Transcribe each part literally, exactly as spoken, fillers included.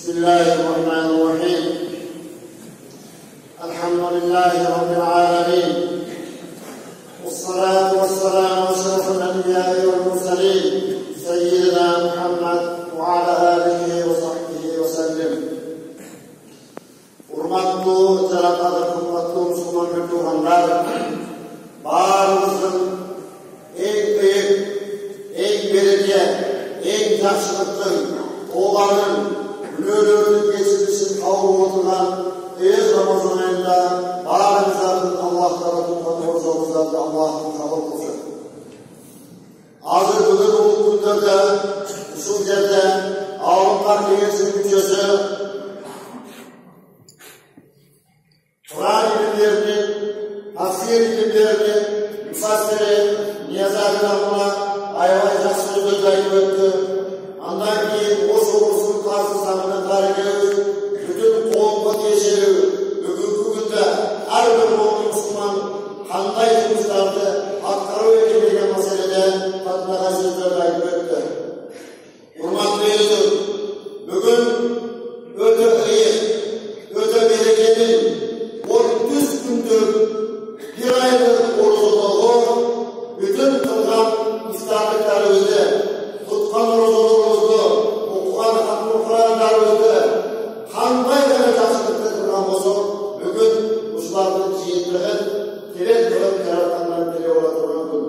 بسم الله الرحمن الرحيم. الحمد لله رب العالمين، والصلاة والسلام على أشرف الأنبياء والمرسلين سيدنا محمد وعلى آله وصحبه وسلم. Hurmatlı, cenab-ı hurmatlı Müslüman Müslümanlar, barımızın en büyük, en belirge, en yaşlıklı oğlanın günörünün geçirişin kavru oturan Eyyez Ramazan ayında barımızın Allah tarafından borcumuzdan Allah'ın kabul olsun. Hazır bugün bu günlerde, şu yerde Avrupa Kengesi'nin bütçesi Kur'an ilimlerini, tafsir ilimlerini, müfassiri, niyazat namına ayvay jasmızı dayım etti. Andan ki o sorusun karşısında tarihimiz, bütün kovma geçiri, bugünkü günde her bir Müslüman kanday kılıçlardı, aktarı edildiği meselede tatlığa sözler dayım etti. Hurmatlı Yusuf, bugün öte iyi, öte bereketli, otuz gündür bir aylık oruculuğu, bütün kılgan iftarlıklarımızı, tutkan oruculuğumuzu, okukan hakkı Kur'anlarımızı, kanday derecasılıklı kılgamızı, bugün Müslümanların cihitlerin, direkt kılıp yaratanların biri olarak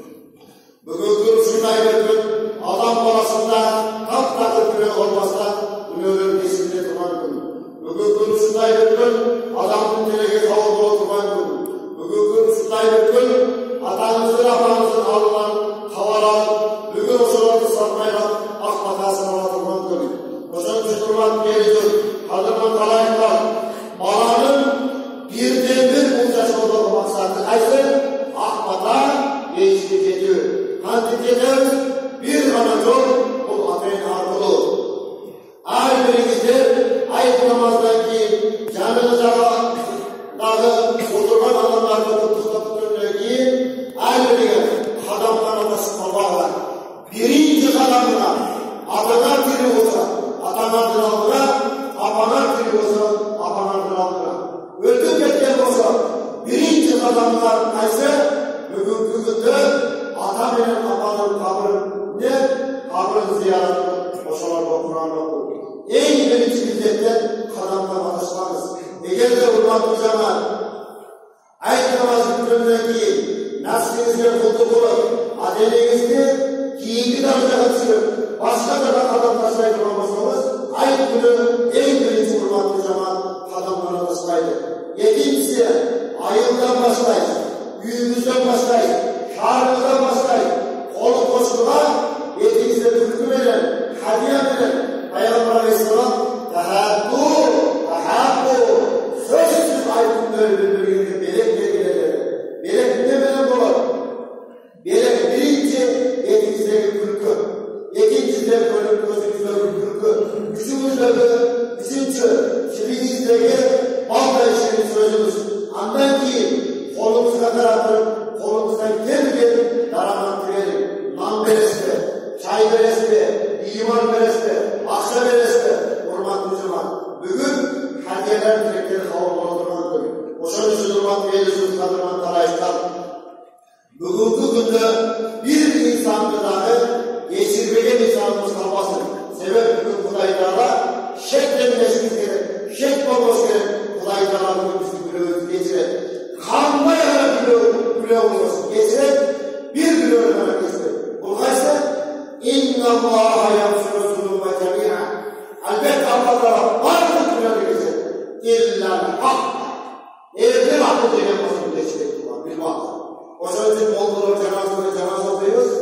bugün şunday bir gün, adam arasında kap takıp bile olmazsa, ünlülerin kesinlikle kılgan gün. Bugün şunday bir gün, adamın dileki kavurdu oturman gün. Bugün şunday bir gün, atanızın afanızın alınan kavaran, bugün o sorardı sarmayla ak makasına oturman gün. O zaman tuturman geliyor, kadının kalayında, balanın birden bir bulcası olduğu maksatı ayse, ak mata değişik ediyor. Kantik ederiz, bir ana yol, bu ateyn arkulu. Ay birinizde, ay namazdaki canınıza dağı oturman adamlarda tutukta tutuldaki ay birine adamlarına sıkmalar var. Birinci adamına adana diri olsa, adana diri aldına, apana diri olsa, apana diri aldına. Öldüm etken olsa, birinci adamlar kaysa, bugünkü günde ata bilen apanın kabrın ne? Kabrın ziyaretini boşalar bu Kur'an'da oku. En birinci milletten kadamdan atışmanız. Eğer de hurmatlı zaman, ayet namazı günündeki naslinizde kutu bulup, adelinizde giyinli damca atışırıp, başka da kadam taşlayıp olmasanız, ayet günü en birinci hurmatlı zaman kadamdan atışmaydı. Yedincisi, ayıldan başlayın, büyüğünüzden başlayın, şarınızdan başlayın, kolu koştular, yedinizde türkü veren, hadiye veren, Peygamber Aleyhisselam tahaddu, tahaddu, sözsüz aydınları birbirine melek belgeleri. Melek ne melek olur? Melek birinci yetinizdeki kürkü, ikincide bölüm gözünüzdeki kürkü, üçüncüdeki, üçüncü şirinizdeki balda işiniz sözümüz. Andan ki kolumuzda tarafırıp, kolumuzdan gel gel daraman girelim. Nan bereste, çay bereste, iman bereste, akşam bereste, hurmatlı zaman. Bugün hadiyeler dilekleri kavurma oturman koyun. Oşan için hurmatlı yelisiniz kadırman talayışlar. Bugünkü günde bir insan gıdağı geçirmeye insanımız kalmasın. Sebep bugün Kudaydar'a şeklen meşgul gerek, şek bomboş gerek. Kudaydar'a bugün bizim gülüğümüzü geçirek. Kanma yana gülüğü olmasın. Geçirek, bir gülüğü yana geçirek. Bu kaçta? İnna Allah'a yapşırı zulüme cemi'a. Elbette Allah'lara varlık gülüğü geçirek. İlla hak. Evde hakkı dilemezsin geçirek var. Bilmez. O zaman için Moğollar cenazı ve cenazı okuyoruz.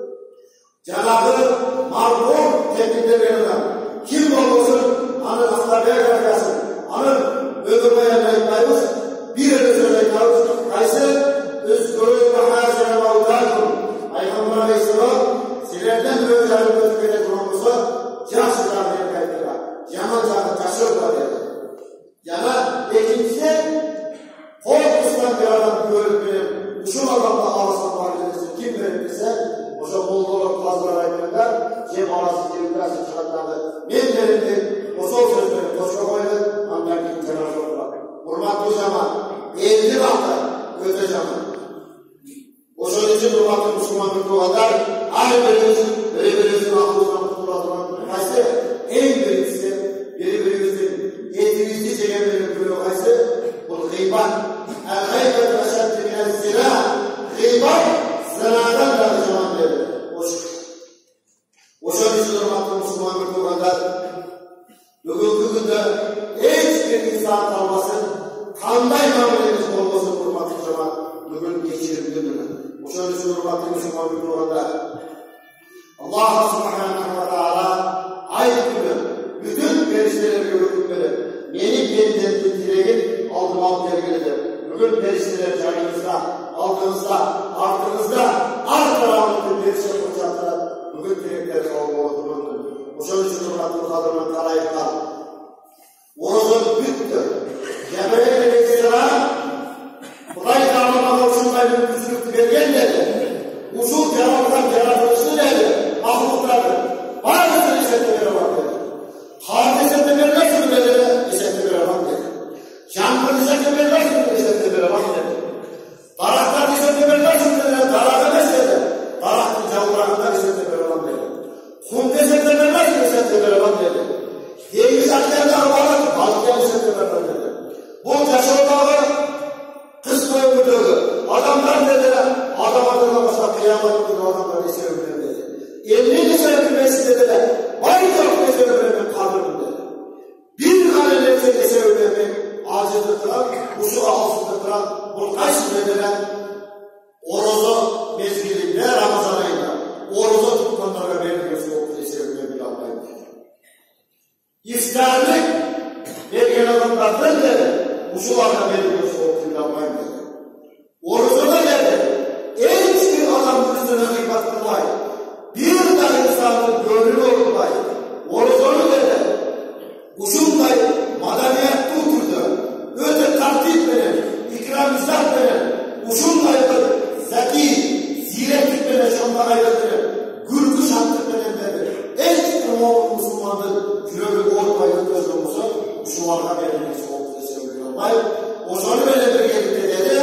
Cenabı marhum kendinde verilen. Kim olursun? Anın aslarlığa gelmesin. Anın öldürmeye layıklayız. Bir yere söyleyeceğiz. Kaysı özgürlüğü ve hasene mağdurlardır. Peygamber Aleyhisselam sizlerden böyle canlı tükete durumumuza yaşlılar vermektedir. Yaman canlı taşırlar dedi. Yana ikincisi korkusdan bir adam görüp benim şu adamla ağlasam var edilsin. Kim verirse o zaman Moğollar fazla ayaklarlar. Cem arası cebirlerse çıkartlardı. Ben verimdir. O sol için hurmatlı Müslüman Müslümanlar, her birimiz birbirimizin aklından kurtulan kaysı en birincisi, birbirimizin etimizi çekemeyen kılıyor kaysı, bu gıybat. El-gıybet eşeddi minel zina, gıybat zinadan da zaman verir. O şöyle için hurmatlı Müslüman Müslümanlar, bugünkü günde hiçbir insan kalmasın, kanday muamelemiz olmasın hurmatlı zaman bugün geçirir gününü. O şöyle için hurmatlı Müslüman Müslümanlar, Allah subhanahu wa ta'ala ay günü bütün perişteleri görüntüleri yeni benden dileğin aldım al dergiledi. Bugün perişteler canınızda, altınızda, artınızda, art tarafında perişte fırsatlar bugün dilekler olmalıdır. O şöyle için hurmatlı kadının kalayıklar. Orada büyüktür. Cebrail aleyhisselam Kuday Tanrı'na hoşunda bir güçlük vergen dedi. Usul cevaptan yaratılışı dedi. Mahluklardır. Bazısını işletmeleri var dedi. Kağıt işletmeleri nasıl dedi? İşletmeleri var dedi. Şampır işletmeleri nasıl dedi? İşletmeleri var dedi. Daraklar işletmeleri nasıl dedi? Darakı nasıl dedi? Darakın cavurlarından işletmeleri var dedi. Kum işletmeleri nasıl işletmeleri var dedi. Deniz aklarında var, balıklar işletmeleri var dedi. Bu yaşamağı kısmı ömürlüğü. Adamlar dediler, adam adına başka kıyamet günü adamlar ne sevgilim dedi. elli sevgilmesi dediler, var yok ne sevgilim kaldırım dedi. Bir kare nefse ne sevgilim ağzını kıran, usu ağzını kıran, bu kaç dediler, oruzu mezgilinde Ramazan ayında, oruzu tutmanlara belirgesi yoktu ne sevgilim bir Allah'ım dedi. İftarlık vergen adamlardır dedi, usularla belirgesi yoktu bir Allah'ım dedi. Orucuna dedi, hiçbir adamın üstüne kıymat kılmayın. Bir de insanın gönlünü olmayın. Orucunu dedi, usulday madaniyet tuturdu. Öte tertip verin, ikram izah verin. Usuldaydır, zeki, ziretlik verin, şondan ayrıdır. Gürkü şantlık verin dedi. Hiçbir oğlu Müslümandır, kürölü olmayın gözümüzü, Müslümanlar verilmesi olduğunu söylüyorlar. O sonra böyle bir gelip dedi,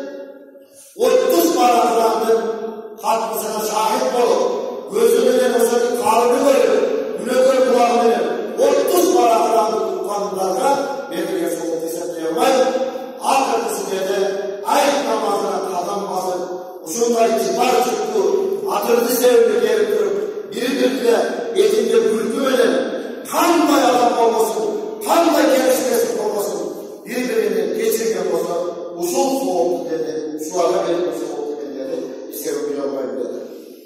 otuz paragrafın hatmısına şahit olup, gözünün olsaydı kalbi verir, günahkar kulağını verir. otuz paragrafın kanunlarına belirgeye soğuk hesaplayamay. Arkadaşı dedi, ayet namazına kazanmasın, usullar kibar çıktı, hatırlı sevgi gelip durup, birbirine etinde gülgü verir, tam da yalan olmasın, tam da gelişmesi olmasın, birbirini geçirgen olsa, usul soğuktu dedi, şu ara verilmesi soğuktu dedi, sevgi yapmayın dedi.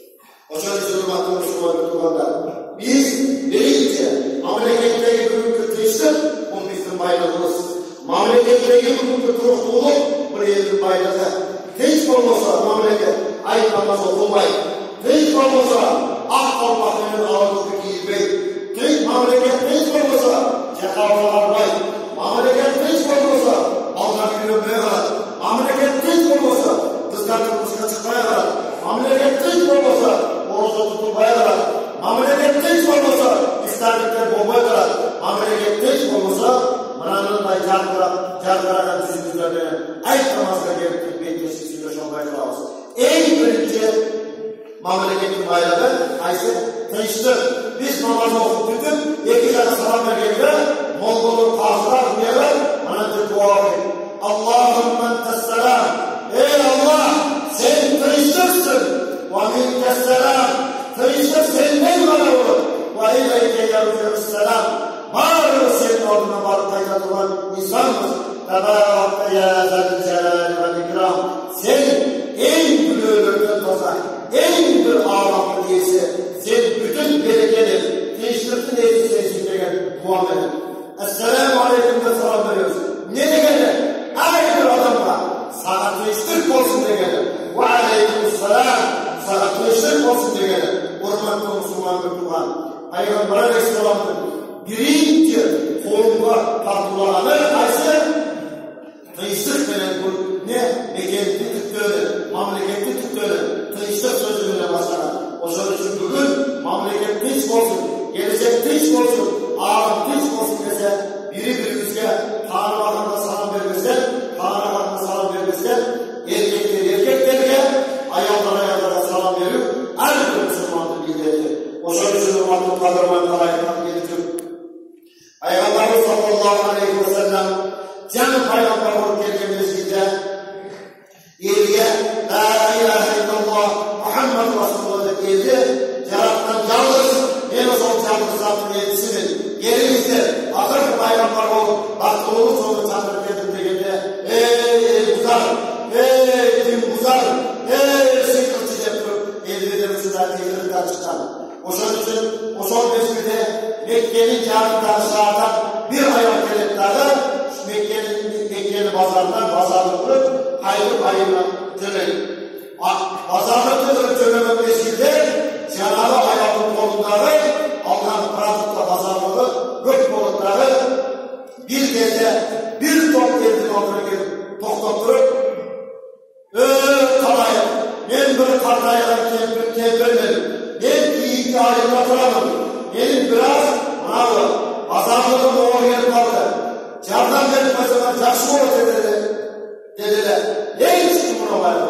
O şöyle hürmetli Müslüman Müslümanlar, biz deyince memleketteki bugünkü teşhir, bu bizim bayrağımız. Memleketteki bugünkü turukluluk, bu yerin bayrağı. Hiç olmasa memleket, ayet namazı okunmayın. Hiç olmasa ak kalpakların ağırlığı giyilmeyin. Hiç memleket hiç olmasa cekavla varmayın. Memleket hiç olmasa mallar yürümeye kadar. Memleket hiç olmasa kızlarla kızına çıkmaya kadar. Memleket hiç olmasa oruçta tutulmaya kadar. Memleket hiç olmasa isterlikler bombaya kadar. Memleket hiç olmasa Mınanın da cargıradan düzümüzlerine ayet namazına gelip gitmeyi teşkisiyle şonbaya kalırız. En birinci memleketin bayrağı ayse tanıştır. Biz namazı okup tutup, iki tane salam vergenler, Mongol'un kahtılar diyeler, Mınan'da dua edin. Allahümme tesselam. Ey Allah, sen tanıştırsın. Ve min tesselam. Tanıştır senden bana olur. Ve ileyke yarıfırselam. Bağırır senin orduna bağırıp kaynatılan insanımız. Tebarek ya zel celal ve ikram. Sen en gülüğülürden tozak, en bir ağlamlı diyesi, sen bütün berekeli, teşrifli neyse sensinle gel, duam edin. Esselamu aleyküm ve selam veriyoruz. Ne de gelir? Ay bir adamla, sana teşrif olsun de gelir. Ve aleyküm selam, sana teşrif olsun de gelir. Hürmetli Müslüman ve Kur'an. Peygamber Aleyhisselam'ın birinci kolunga tartılanı ayse teşrif veren bu ne? Meketli tutuyordu, memleketli tutuyordu. Teşrif sözüyle başlanan. O söz için bugün memleket hiç olsun, gelecek hiç olsun, ağır hiç olsun dese, biri birimizge Tanrı vatanına salam vermezler, Tanrı vatanına salam vermezler, erkekler erkeklerge, ayaklara sallallahu aleyhi ve sellem canı peygamber olup geldiğimizde ilgiye la ilahe illallah Muhammed Resulullah geldi. Cenab-ı yalnız en son canlı zatını yetiştirin. Yerimizde akır peygamber olup baktığımız onu tanrı geldiğinde geldi. Ey Buzar, ey Din Buzar, ey sıkıntı yapıp elbette Müslüman devletinden çıkan. O son için, o son mezgide Mekke'nin canından sağdan bir ayak gelenlerden Mekke'nin Mekke'nin pazarından pazarlık kurup hayır hayırına dönelim. Pazarlık kurup dönemek mezgide Cenab-ı Ayak'ın kolunları Allah'ın pratikta pazarlığı gök kolunları bir gece bir top geldi onlara gelip toklatırıp eee kalayım ben bir kartayla tebirlerim ben iyi ki ayrılatıramadım benim biraz bravo pazarlığım o yer kaldı candan vermezseme jakşı olur dedi dediler ne için buna vardı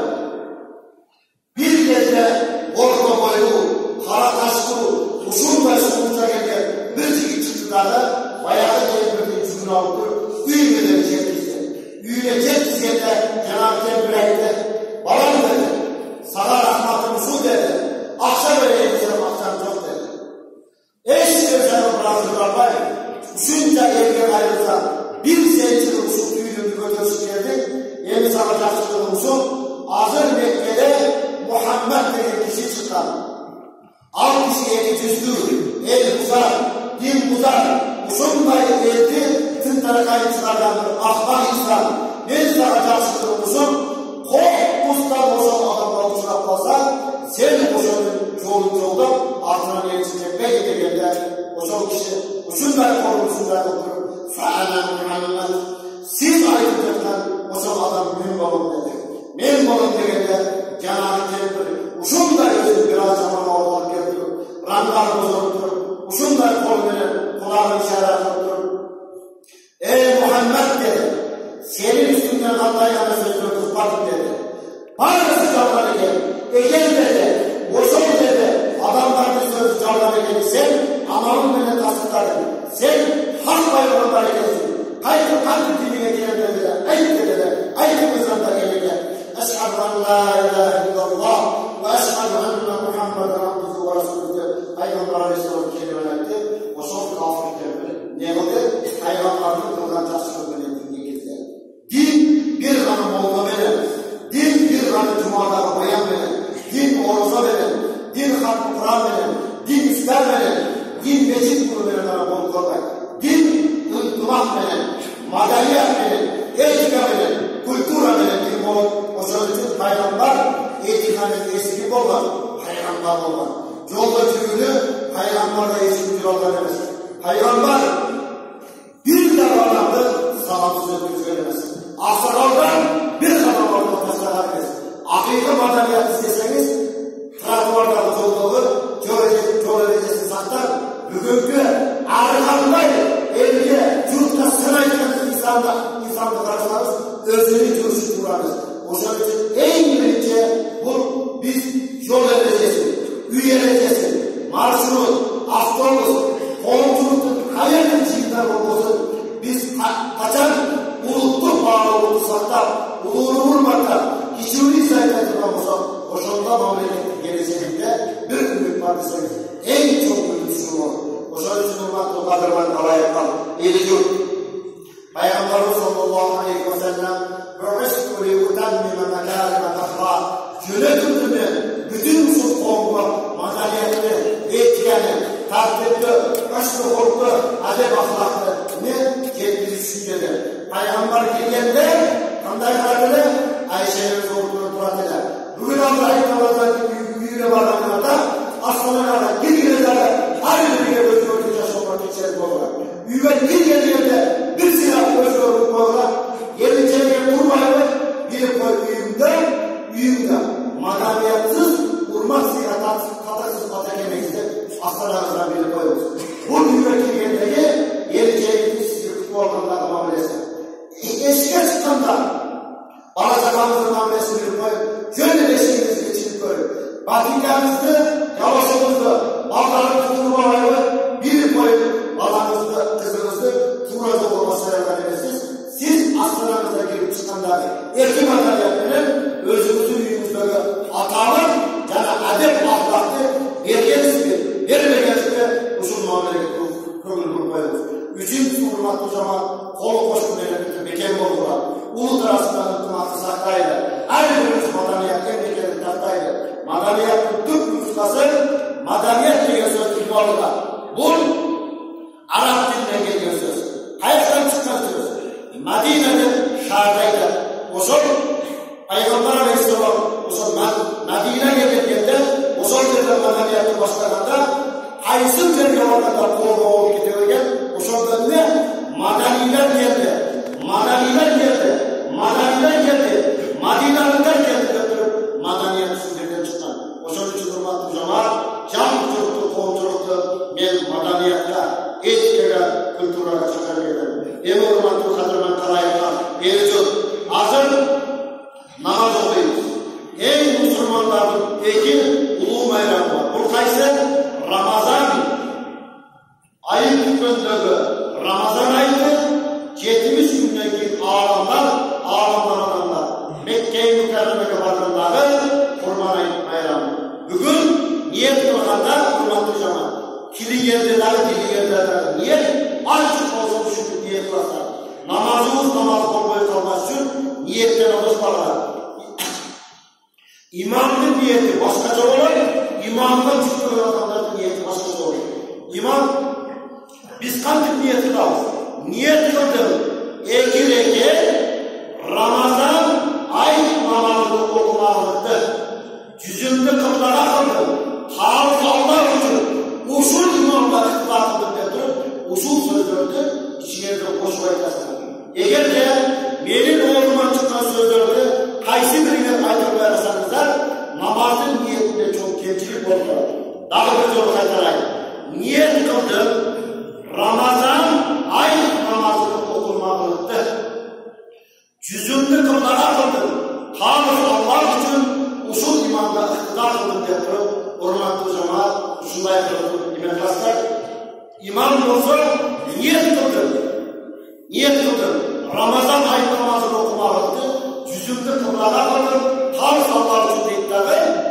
bir gece orta boylu kara taşlı uzun taşlı geldi bir çiğ çıktı da bayağı gelip bir aldı, üyüne çekti. Üyüne çekti de Cenab-ı Tebre'de balam dedi. Sana rahmatımı su dedi. Akşam öyle edeceğim, akşam çok dedi. Eşittir canım bırakırlar var. Uçunca evden ayrılsa bir seçili usul üyünü götürsün geldi. Yeni sana yaşlı usul hazır Mekke'de Muhammed diye kişi çıktı. Al kişiye geçişti. El uzar, din uzar. Usunmayı geldi, tüm tarikayıcılardandır, ahbar insan. Ne sana karşılığı usun? Kork ustan boşan adamla uçurak olsa, sen boşanın çoğun yolda altına ne içecek ve gidegenler. O kişi usunmayı korkusundan oturup, Fa'ala Muhammed, siz ayrıca o adam mühim olun dedi. Mühim olun degende Cenab-ı Tebrik, usunmayı özü biraz zaman oradan geldi. Rangar bozuldu, usunmayı kol verir. Kulağını işaret ettim. Ey Muhammed dedi. Senin üstünden Allah'a yana sözünü kutladım dedi. Bana sıcakları gel. Ecel dedi. Boşum dedi. Adamların sözü canları geldi. Sen amalın beni tasdikladın. Sen hak bayramları gelsin. Kaygı kalbi diline gelen dediler. Ayıp dediler. Ayıp mızranda geldiler. Eşhedü en la ilahe illallah ve eşhedü enne Muhammeden abduhu ve resulüdür. Peygamber Aleyhisselam kelimelerdi. O son kafirlerdi. Ne oldu? Hayvanların kıldan tasvir edildiğini getirdiler. Din bir hanım olma verir. Din bir hanım cumalara bayan verir. Din oruza verir. Din hakkı Kur'an verir. Din ister verir. Din mecid kuru verir bana bol kolay. Din ıntılak verir. Madaniyet verir. Etika verir. Kultura verir. Din olur. O sözcük hayranlar etikanın eski olmaz. Hayranlar olmaz. Yolda cürünü hayranlarla eski yollar demez. Hayranlar bir davranandı sanatı sözünü söylemez. Asırlardan bir kadar orta herkes. Akıllı madaniyet isteseniz trafvarda yoldalı Cörecesi saklar. Bugünkü arkamdaydı. Evliye, yurtta sınayken insanda, insanda karşılarız. Özünü görüşü kurarız. O sözü en birinci bu biz yol edeceğiz. Üyeleceksin, marşımız, aftımız, komşulukun hayalin içinden olmasın. Biz kaçan unuttuk bağlı olursak uluğunu vurmakta, hiçbir sayıda olmasa, hoşunda mamleketin geleceğinde bir günlük partisiyiz. En çok ülküsü olur. Hoşunda için olmak o kadar kalaya kal. İyilik Peygamber sallallahu aleyhi ve sellem "Bu'istü li utemmime mekârime tahra" yönetimini bütün usul kongu, madaniyetini, etkeni, tartibli, aşkı korku, adep ahlaklı ne kendisi düşünceli. Peygamber gelgende kanday karakterle Ayşe'nin zorluğunu turatıyla. Bugün Allah'ın Allah'ın büyüğüne varlanlarda aslına kadar bir yerlerde her birine özgürlükçe sokak içerisinde olarak. Büyüğün bir yerlerde bir silah özgürlük olarak yerin çevreye vurmayı bir koy büyüğünde, büyüğünde madaniyatsız vurmak siyahat katasız patakemekte aslanlarından biri koyuyoruz. Bu büyüğün yerleri yerin çevreye sıkıntı ortamda muamelesi. Eşike çıkanda Alacağımızın hamlesini koyup, şöyle eşiğimizi geçirip koyup, Vatikanımızı, yavaşımızı, balların tutumu ayırıp, biri koyup, balamızı, kızımızı, tuğracı olması namazımızdaki erki maddaliyatının özümüzün uyumuzdaki hatalı yani adep ahlaklı bergenizdir, bermegenizdir usul muameleki köngül bulmayız. Üçüncü hurmatlı zaman kolu koşun devletinde beken boldular. Ulut arasından ıttimatı saktaydı. Aynı birimiz madaniyat emniyetini taktaydı. Madaniyatın tüm nüskası madaniyat diye söz bilmalılar. Bu Arap dilinden geliyor söz. Hayattan çıkan söz. Medine'de şahadaydı. O son Peygamber Aleyhisselam o son Medine'ye geldiğinde o son derece madaniyatı başlarında haysın derece orada kolu olup gidiyorken o son ne? Madaniler geldi. Madaniler geldi. Madaniler geldi. Madinalılar geldi götürüp madaniyat sünnetinden çıkan. O son için hurmatlı zaman can çocuklu, kovculuklu men madaniyatla etkile kültürle çıkar ederim. Emin hurmatlı kadırman kalayına mevcut. Hazır namaz okuyuz. En Müslümanların peki ulu bayramı var. Bu kaysa Ramazan ayı hükmündeki Ramazan ayı yetmiş günden ki ağlamlar, ağlamlar adamlar. Mekke-i Mükerreme'ye varınları kurban ayı bayramı. Bugün niyet kılganda hurmatlı zaman. Kili yerde dahi, dili yerde dahi niyet açık olsun düşünüp niyet kılganda. Namazımız namaz olmayı kalmaz için niyetten alışmalar. İmamın niyeti başkaca olur, imamdan çıktığı adamların niyeti başkaca olur. İmam, biz kandık niyeti kalır. Niyet kıldım, eki reke, Ramazan ay namazını okumalıdır. Cüzümde kıblara kıldım, tarif Allah için, usul imamlar kıblara kıldım dedi, usul sözlerdi, içine de koşmayı kastırdı. Eğer de benim oğluma çıkan sözlerdi, kaysi birine aytır verirsanızlar, namazın niyetinde çok kemçilik oldu. Daha bir yolu kaytarayım. Niyet kıldım, Ramazan ay namazını okunmalıdır. Cüzümlü kıllara kıldım. Tanrı Allah için usul imamda iktidar kıldım diye hurmatlı cemaat şunday kıldım. İmam Kastar imam olsa niyet kıldım. Niyet kıldım. Ramazan ay namazını okumalıdır. Cüzümlü kıllara kıldım. Tanrı Allah için deyip tabi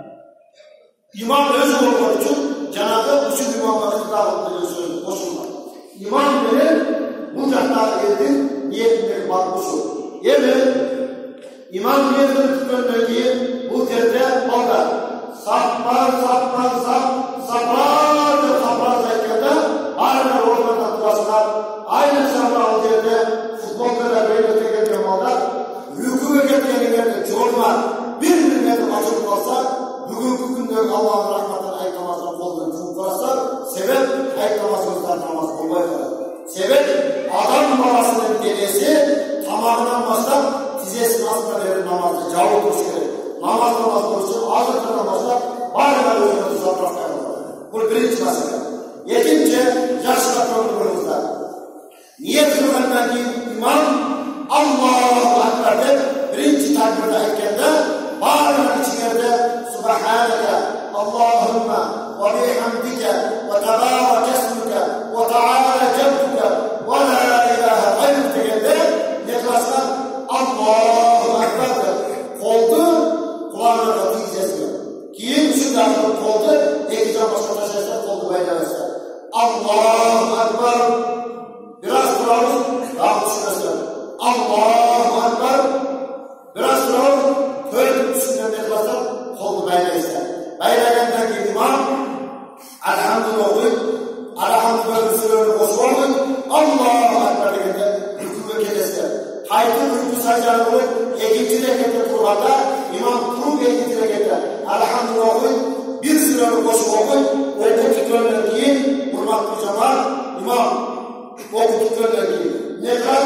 imam öz olmak için Cenab-ı usul imamda iktidar kıldım diye söylüyor. Koşullar. İmam benim bu cahtar edin niyetleri bakmışım. Evet, imam niyetini tutanlar ki bu terde orada saplar, saplar, sap, saplar, saplar zayıfkada aynı orada tutasınlar. Aynı saplar o yerde futbolda da böyle tekerken orada rükû ettiğini yerde çoğulma birbirine açık olsa bugünkü günde Allah'ın rahmetine ayıklamasına kolunu çoğulsa sebep ayıklamasımızdan namaz olmayacak. Sebep adam babasının dedesi tamamından başlar tizesinin aslında verir namazda cevap olsun gerek. Namaz namaz olsun ağzı namazda bari özünü tuzatmak yapılır. Bu birinci mesele. Yedinci yaşlı programımızda. Niyet kılmandan ki imam Allahu Ekber de birinci takbirde aytkende bağırın içinde Subhaneke Allahümme ve bihamdike ve tebârek esmuke ve teâlâ cebduke ve la ilahe gayrı tegelde neklaslar Allahu Ekber'dir. Koldu kulağına diyeceğiz. Kim şu dakika koldu ekeceğim başka taşıyacak koldu bayrağı. Allahu Ekber. Biraz duralım. Daha düşünmesin. Allahu Ekber. Biraz duralım. Böyle düşünen neklaslar koldu bayrağı ister. Bayrağından ki imam Elhamdülillah okuyup Elhamdülillah sürüyorunu koşmalıdır. Allahu Ekber degende hükümü kedesler. Haydın hükmü sayacağını okuyup ikinci rekette turlarda imam kurup ikinci rekette Elhamdülillah okuyup bir sürüyorunu koşup okuyup okuduklarından ki hurmatlı cemaat imam okuduklarından ki ne kadar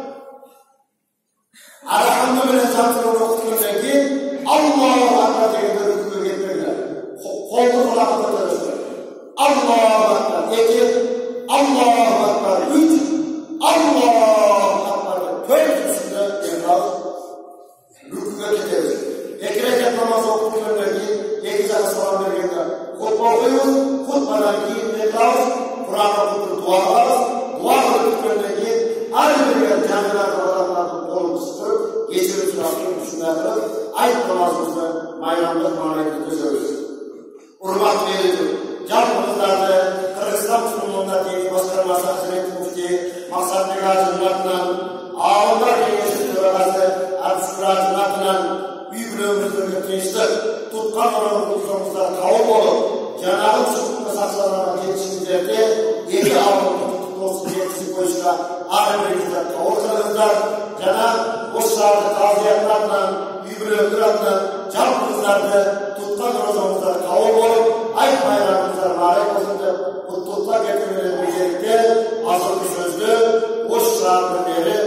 Elhamdülillah zatını okuduklarından ki Allahu Ekber degende hükümü getirdiler. Koldu kulakta çalışıyor. Allahu Ekber. İki. Allahu Ekber. Üç. Allahu Ekber. Dört üstünde evlat rükûya gideriz. İki rekat namazı okuduklarında ki iki tane salam vergende hutba okuyuz. Hutbadan ki evlat Kur'an okudur, dualarız. Dua okuduklarında ki aynı bir yer camiler adamlarının kolunu sıkırıp hurmat verilir. Жалпыңыздарды Қырғызстан Тұрмында дейін басқармасы қызметі мүфти Мақсат Бекажының атынан, Ауылдар кеңесі төрағасы Арсыражының атынан үй бүлеміздегі тыныштық, тұтқан орынбұлсаңыздар қауым болып, жаңағы шұғылды сақшыларға жетішіңіздерде екі ауылдың тұтық болсын жетісі бойынша ары беріңіздер қауыр қылыңыздар. Жаңа осы шарды қазияның атынан, үй бүлемдер атынан жалпыңыздарды тұтқан орынбұлсаңыздар қауым болып, айт байрамыңыздар барай болсынды құттықтап кеткеннен безеректе азырғы сөзді осы шардың бері